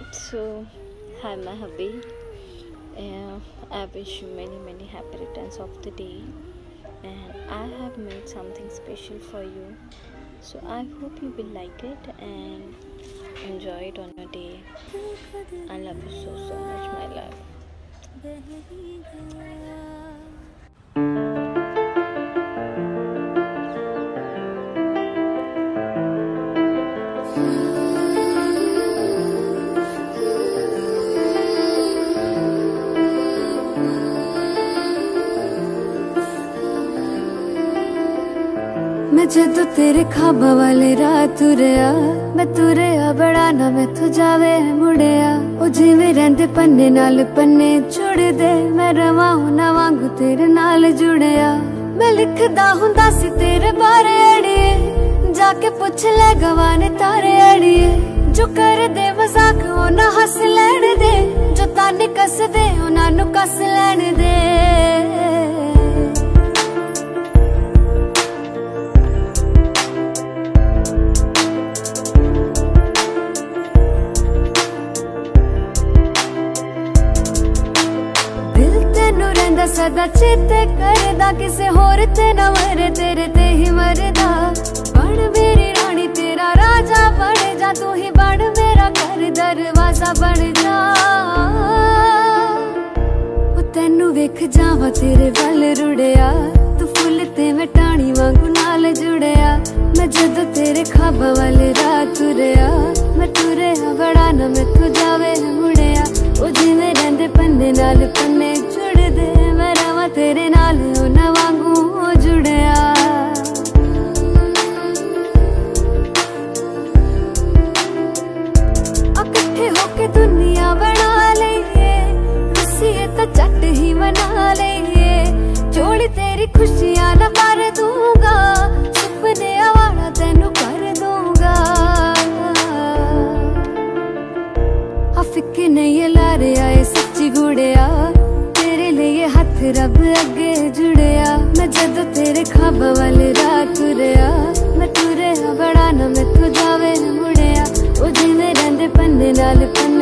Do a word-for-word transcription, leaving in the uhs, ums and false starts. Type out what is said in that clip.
So, hi my hubby. Uh, I wish you many many happy returns of the day, and I have made something special for you. So I hope you will like it and enjoy it on your day. I love you so so much, my love. मैं जदों तेरे खाबा वाले राह तुरया मैं तुरया बड़ा ना मैं तू जावे मुड़िया ओ जिवें रहिंदे पन्ने नाल पन्ने जुड़ दे मैं रवां ना वांगू तेरे नाल जुड़िया मैं लिखदा हुंदा सी तेरे बारे अड़िए जाके पुछ ले गवाने तारे अड़िए जो कर दे मजाक ओ ना हस लैण दे जो ताने कस दे उन्हां नू कस लैण दे सदा चेते करदा किसे होर ते ना मरे तेरे ते ही मरदा बन मेरी रानी तेरा राजा बन जा तू ही बन मेरा घर दरवाजा बन जा ओ तेनू वेख जावा तेरे वल रुड़िया तू फुल ते मैं टाणी वांगू नाल जुड़िया मैं जदों तेरे खाबा वाले राह तुरया मैं तुरया बड़ा ना मैं तू जावे मुड़िया ओ जिवें रहिंदे पन्ने नाल पन्ने जुड़ दे मैं रवां तेरे नाल उन्हां वांगू जुड़िया इकट्ठे होके दुनिया बना लईए रुसीए तां झट ही मना लईए जोड़ी तेरी खुशियां न भर दूंगा सुपने वाला तेनू कर दूंगा फिक्र नहीं लारे आए सच्ची गुड़िया तेरे लिए हाथ रब अगे जुड़िया मैं जदों तेरे खाबा वाले राह तुरया मैं तुरया बड़ा ना मैं तू जावे मुड़िया ओ जिवें रहिंदे पन्ने नाल पन्ने